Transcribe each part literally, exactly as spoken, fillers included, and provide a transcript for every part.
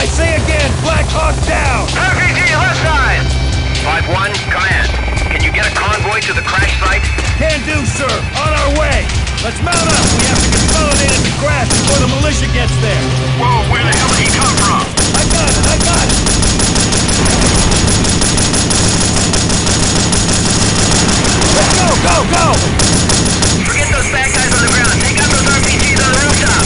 I say again, Black Hawk down! R P G, left side! five one, command. Can you get a convoy to the crash site? Can do, sir. On our way. Let's mount up. We have to consolidate at the crash before the militia gets there. Whoa, where the hell did he come from? I got it. I got it. Let's go, go, go! Forget those bad guys on the ground. Take out those R P Gs on the rooftop.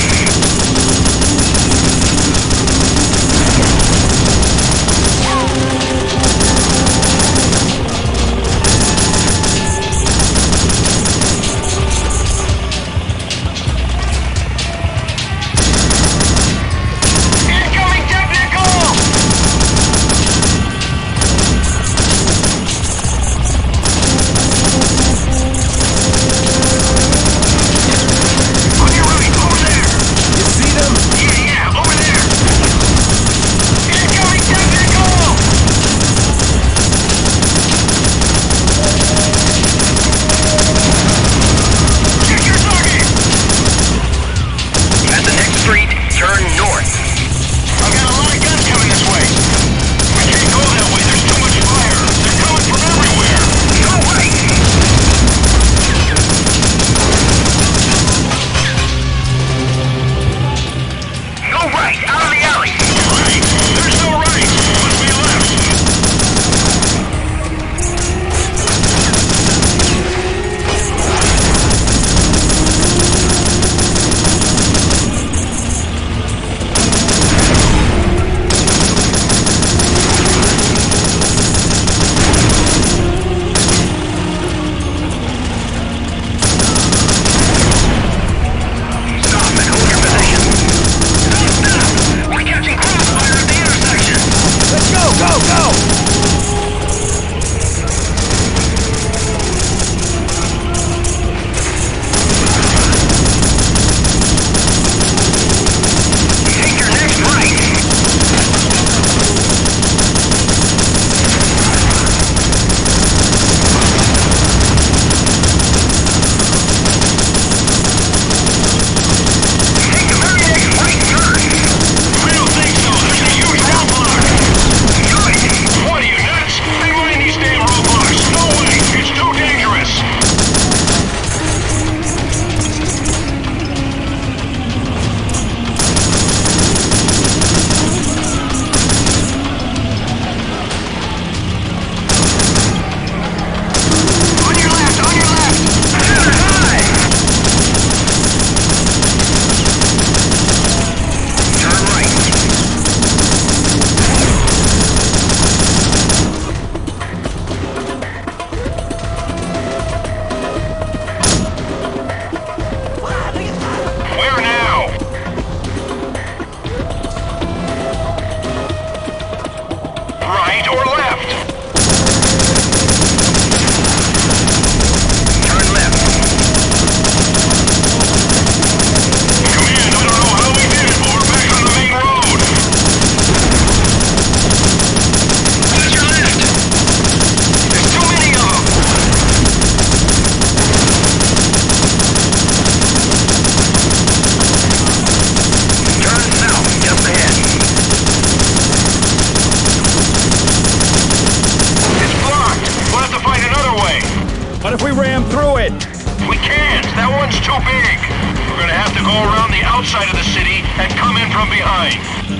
outside of the city and come in from behind.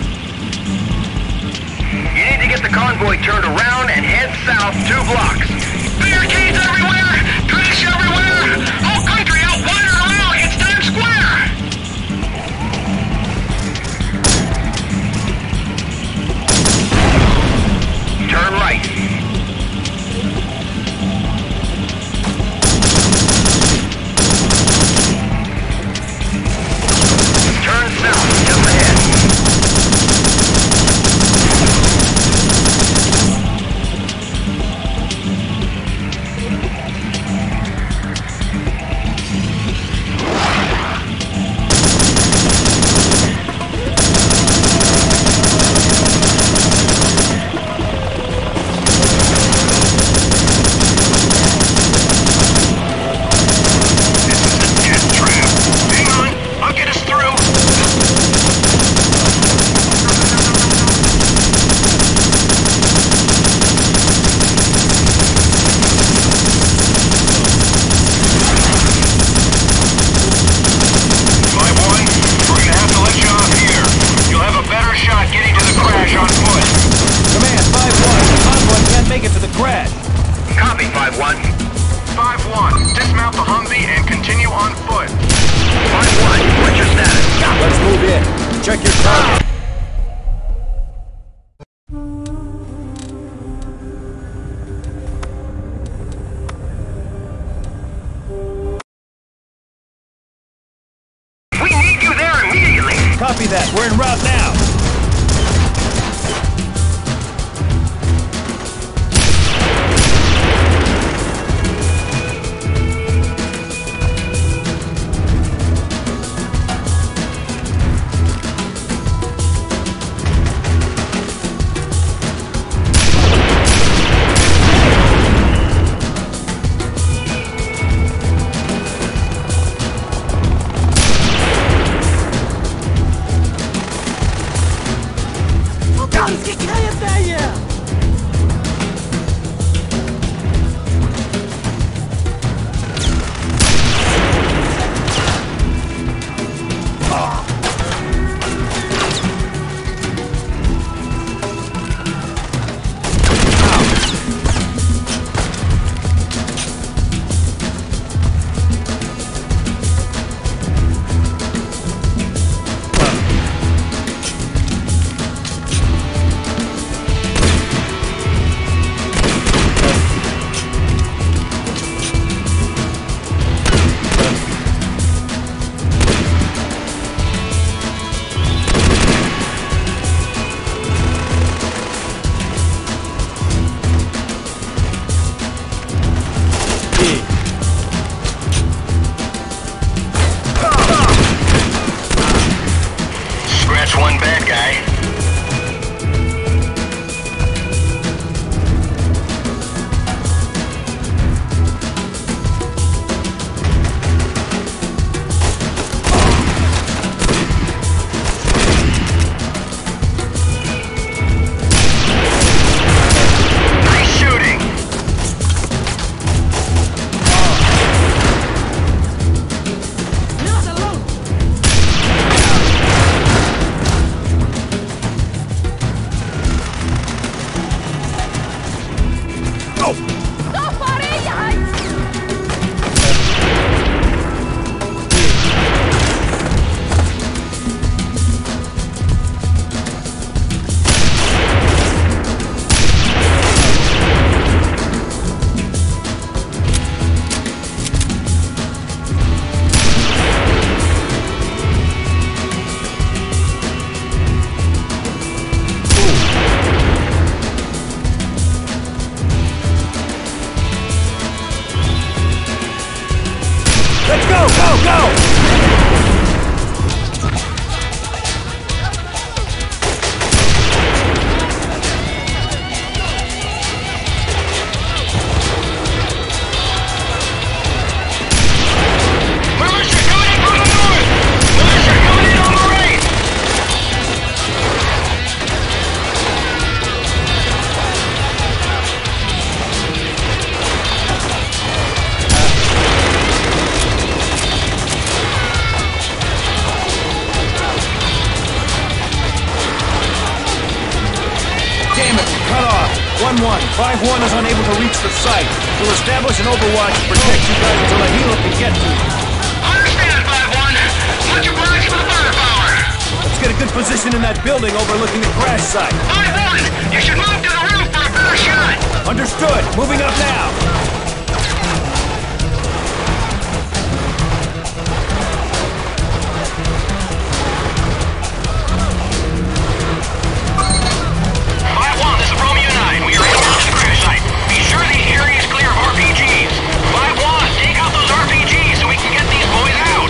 You need to get the convoy turned around and head south two blocks. Barricades everywhere! Trash everywhere! Whole country out wandering around! It's Times Square! Turn right. Turn south, just ahead. crash. Copy, five one. five one, dismount the Humvee and continue on foot. five one, what's your status? Let's move in. Check your target. We need you there immediately. Copy that. We're en route now. One bad guy. Nice shooting. Let's go, go, go! Militia coming in from the north! Militia coming in on the right! Damn it, cut off. one one. five one is unable to reach the site. We'll establish an overwatch to protect you guys until a helo can get to you. Understand, five one. Watch your backs for the firepower. Let's get a good position in that building overlooking the crash site. five one, you should move to the roof for a better shot. Understood. Moving up now. five one, this is Romeo nine. We are heading to the crash site. Be sure the area is clear of R P Gs. five one, take out those R P Gs so we can get these boys out.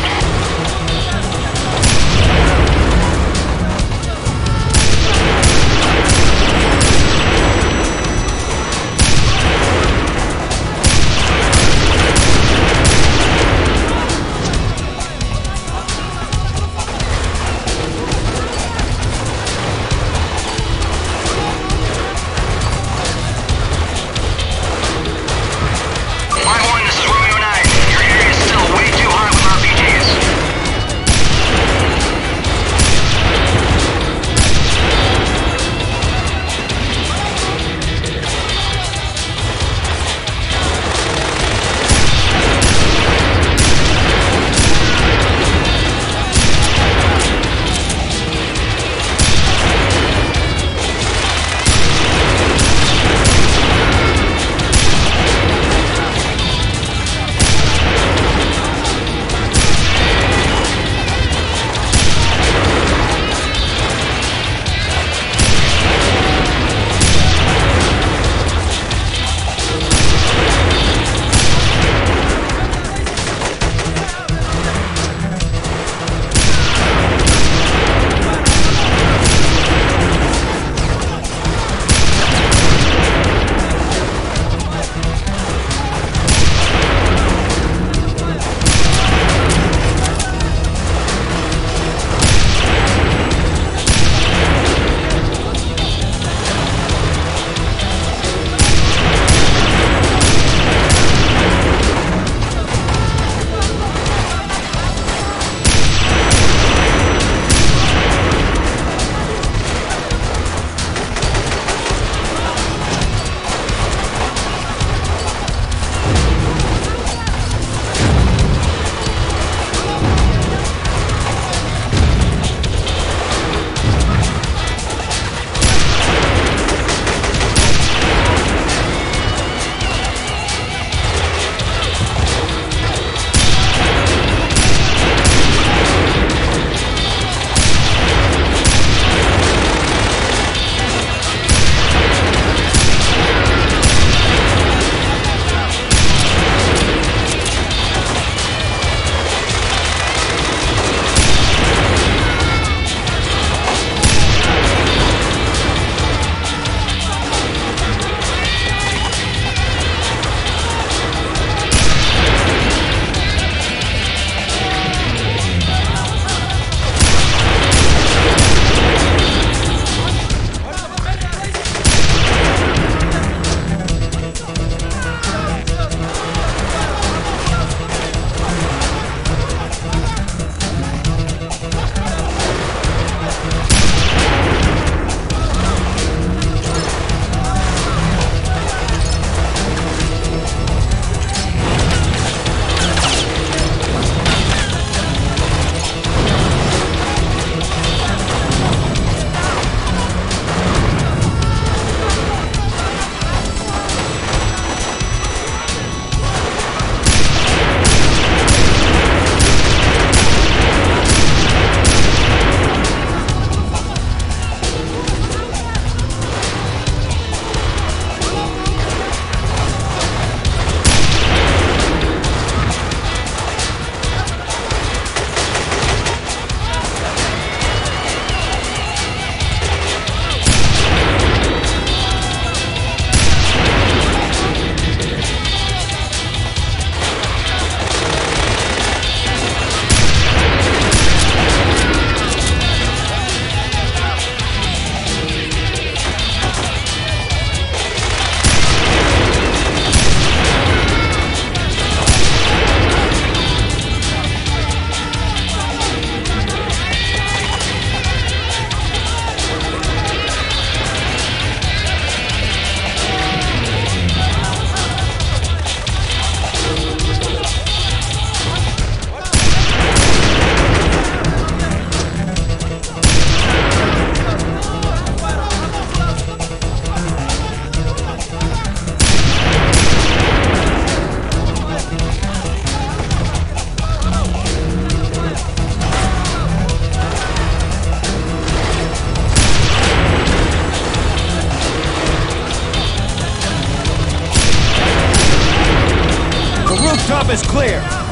Alpha's clear.